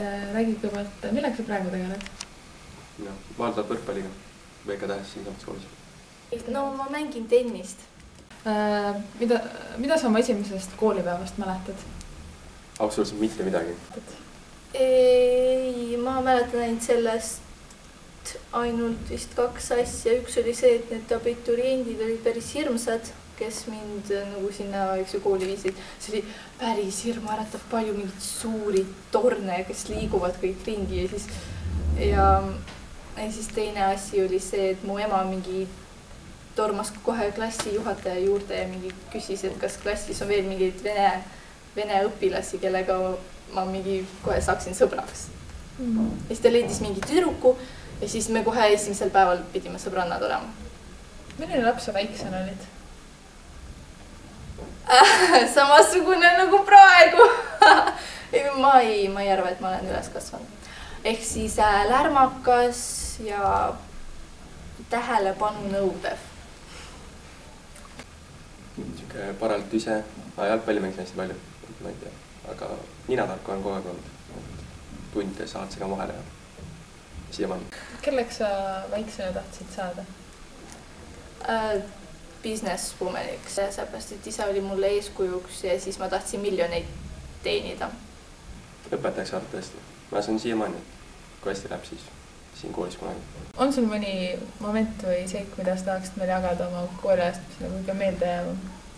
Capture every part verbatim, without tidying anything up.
räägi kõigepealt, millega sa praegu tegeled? No, valdad võrkpalliga V K tähes siin samas koolis. No ma mängin tennist. Mida, mida sa oma esimesest koolipäevast mäletad? Absoluutselt mitte midagi. Ei, ma mäletan ainult sellest ainult vist kaks asja. Üks oli see, et need abituriendid olid päris hirmsad, kes mind nagu sinna üks kooli viisid. See oli päris hirmu äratab palju mingid suuri torne, kes liiguvad kõik ringi ja siis ja, ja siis teine asi oli see, et mu ema mingi tormas kohe klassi juhataja juurde ja mingi küsis, et kas klassis on veel mingeid vene, vene õpilasi, kellega ma mingi kohe saaksin sõbraks. Mm. Ja siis ta leidis mingi tüdruku ja siis me kohe esimesel päeval pidime sõbrannad olema. Milline laps sa väiksena olid? Samasugune nagu praegu. ma, ei, ma ei arva, et ma olen üles kasvanud. Ehk siis äh, lärmakas ja tähelepanu nõudev. Siuke paralt ise, jalgpalli mängis hästi palju, ma ei tea, aga ninatark olen kogu aeg olnud. Tunde saad seda vahele ja siiamaani. Kelleks sa väiksena tahtsid saada? Äh, businesswomaniks, seepärast, et isa oli mulle eeskujuks ja siis ma tahtsin miljoneid teenida. Õpetajaks saada tõesti. Ma saan siiamaani, kui hästi läheb siis siin koolis kunagi. On sul mõni moment või seik, mida sa tahaksid meil jagada oma kooliajast, mis nagu ikka meelde jääb?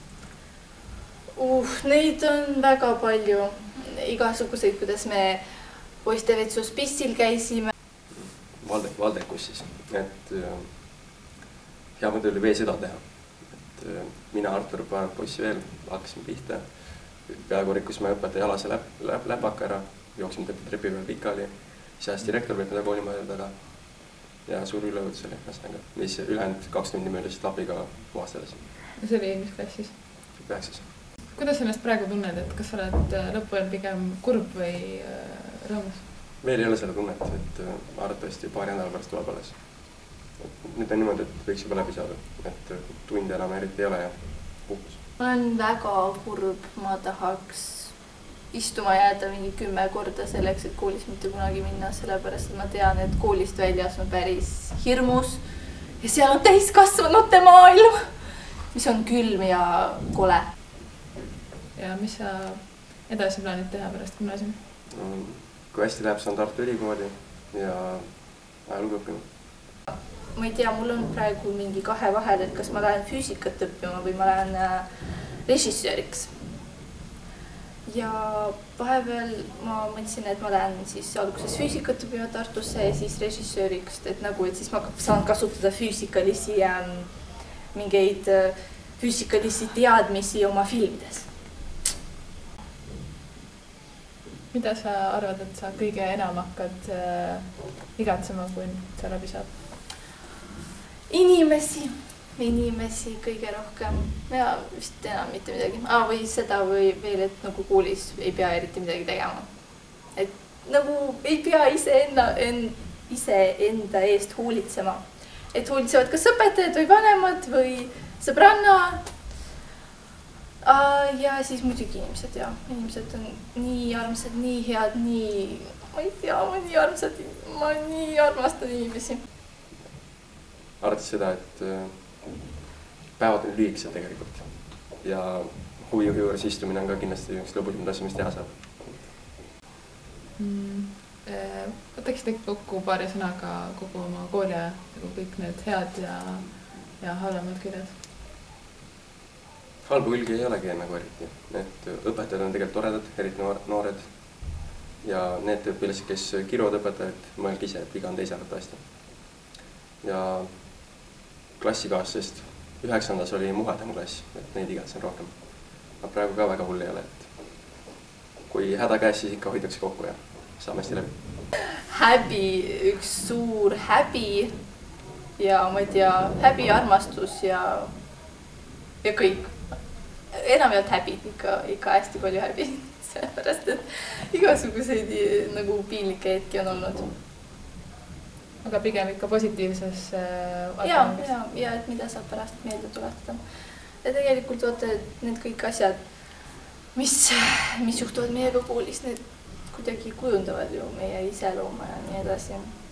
Uh, neid on väga palju. Igasuguseid, kuidas me poistevetsus pissil käisime. Valde, valdekus siis. Et hea mõte oli veesõda teha. Et mina, Artur, paneb poissi veel, hakkasime pihta. Peaaegu rikkusime õpetaja jalase läp, läp, läpaka ära, jooksime trepi peal pikali. Siis direktor võib mida koolimaja taga ja suur ülevõtus oli ühesõnaga, mis ülejäänud kaks tundi me lihtsalt labiga puhasteles. Ja see oli mis klassis? Üheksas. Kuidas sa ennast praegu tunned, et kas sa oled lõpuajal pigem kurb või rõõmus? Veel ei ole selle tunnet, et arvatavasti paari nädala pärast tuleb alles. Nüüd on niimoodi, et võiks juba läbi saada, et tunde enam eriti ei ole ja puhkus. Ma olen väga kurb, ma tahaks istuma jääda mingi kümme korda selleks, et koolis mitte kunagi minna, sellepärast et ma tean, et koolist väljas on päris hirmus ja seal on täiskasvanute maailm, mis on külm ja kole. Ja mis sa edasi plaanid teha pärast gümnaasiumi? Kui hästi läheb, saan Tartu Ülikooli ja ajalugu õppima. Ma ei tea, mul on praegu mingi kahe vahel, et kas ma lähen füüsikat õppima või ma lähen režissööriks. Ja vahepeal ma mõtlesin, et ma lähen siis alguses füüsikat õppima Tartusse ja siis režissööriks, et nagu, et siis ma saan kasutada füüsikalisi ja mingeid füüsikalisi teadmisi oma filmides. Mida sa arvad, et sa kõige enam hakkad igatsema, kui see läbi saab? Inimesi. Inimesi kõige rohkem ja vist enam mitte midagi. Ah, või seda või veel, et nagu koolis ei pea eriti midagi tegema. Et nagu ei pea ise enda, en, ise enda eest hoolitsema. Et hoolitsevad kas õpetajad või vanemad või sõbranna. Ah, ja siis muidugi inimesed, ja. Inimesed on nii armsad, nii head, nii... Ma ei tea, ma nii armsad, ma nii armastan inimesi. Arvates seda, et päevad on lühikesed tegelikult ja huvijuhi juures istumine on ka kindlasti üks lõbusimad asja, mis teha saab. Mm, võtaksid äkki kokku paari sõnaga kogu oma kooli ja kõik need head ja, ja halvemad küljed? Halbu külgi ei olegi nagu eriti. Et õpetajad on tegelikult toredad, eriti noored ja need õpilased, kes kiruvad õpetajad, mõelge ise, et iga on teise arvatavasti. Ja klassikaasest üheksandas oli muhedam klass, et neid igatsen rohkem. Aga praegu ka väga hull ei ole, et kui häda käes, siis ikka hoitakse kokku ja saame hästi läbi. Häbi, üks suur häbi ja ma ei tea, häbi, armastus ja, ja kõik. Enam ei olnud häbi, ikka, ikka hästi palju häbi, sellepärast, et igasuguseid nagu piinlikke hetki on olnud. Aga pigem ikka positiivses äh, ja, ja, ja, et mida saab pärast meelde tuletada. Ja tegelikult vaata, et need kõik asjad, mis, mis juhtuvad meiega koolis, need kuidagi kujundavad ju meie iseloome ja nii edasi.